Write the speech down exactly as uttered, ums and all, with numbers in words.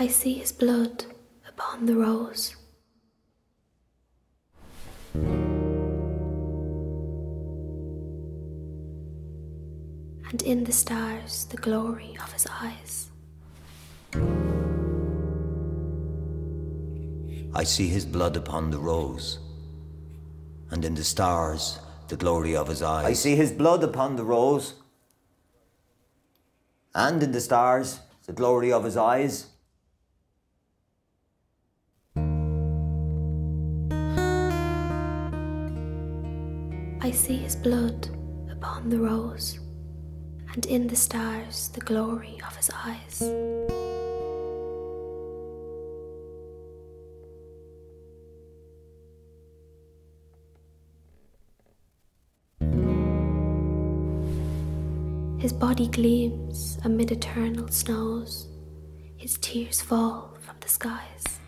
I see his blood upon the rose. And in the stars the glory of his eyes. I see his blood upon the rose, and in the stars the glory of his eyes. I see his blood upon the rose, and in the stars the glory of his eyes. I see his blood upon the rose, and in the stars the glory of his eyes. His body gleams amid eternal snows, his tears fall from the skies.